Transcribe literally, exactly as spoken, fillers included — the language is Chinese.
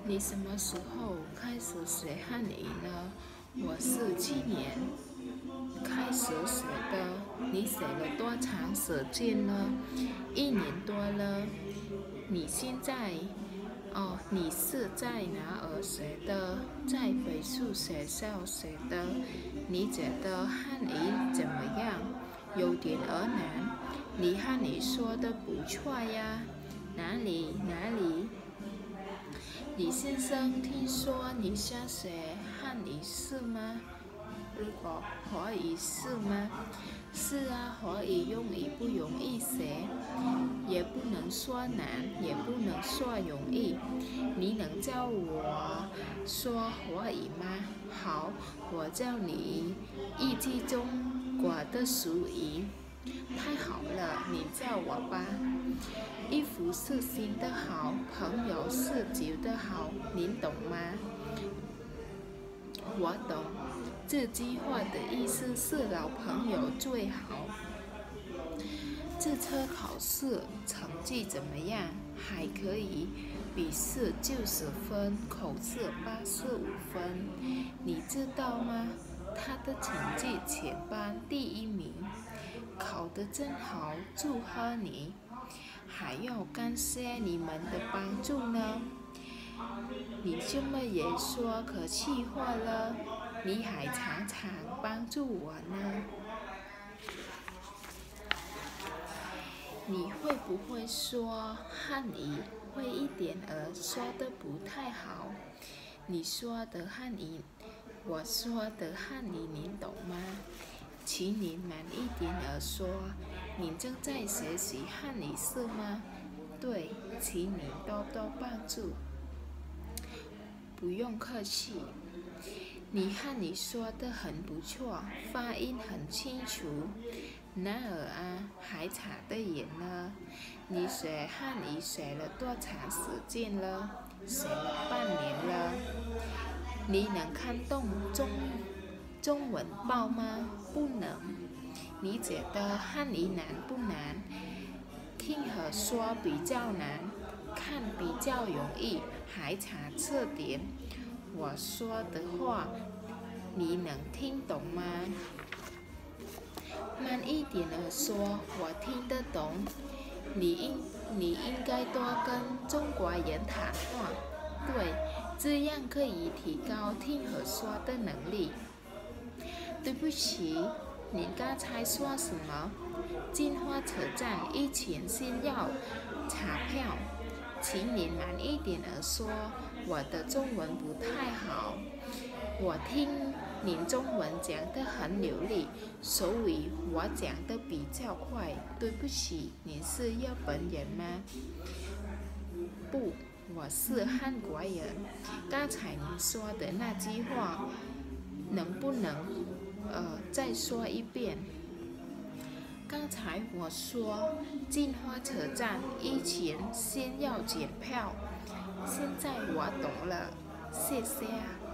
你什么时候开始学汉语呢？我是去年开始学的。你学了多长时间呢？一年多了。你现在哦，你是在哪儿学的？在北树学校学的。你觉得汉语怎么样？有点儿难。你汉语说的不错呀。哪里哪里？李先生，听说你想学汉语是吗？如果可以是吗？是啊，可以用语不容易学，也不能说难，也不能说容易。你能教我说华语吗？好，我教你一句中国的俗语。太好了，你教我吧。衣服是新的好，朋友是旧的好，您懂吗？我懂。这句话的意思是老朋友最好。这次考试成绩怎么样？还可以，笔试九十分，口试八十五分。你知道吗？他的成绩全班第一名，考得真好，祝贺你！还要感谢你们的帮助呢。你怎么也说客气话了？你还常常帮助我呢。你会不会说汉语？会一点儿，说得不太好。你说的汉语，我说的汉语，您懂吗？请您慢一点儿说。您正在学习汉语是吗？对，请您多多帮助。不用客气。你汉语说得很不错，发音很清楚。哪儿啊？还差得远呢。你学汉语学了多长时间了？学了半年了。你能看懂中中文报吗？不能。你觉得汉语难不难？听和说比较难，看比较容易，还差这点。我说的话，你能听懂吗？慢一点儿说，我听得懂。你应你应该多跟中国人谈话，对，这样可以提高听和说的能力。对不起，你刚才说什么？金花车站以前先要查票，请您慢一点儿说，我的中文不太好。我听您中文讲得很流利，所以我讲得比较快。对不起，您是日本人吗？不，我是韩国人。刚才您说的那句话，能不能呃再说一遍？刚才我说金花车站以前先要检票，现在我懂了，谢谢啊。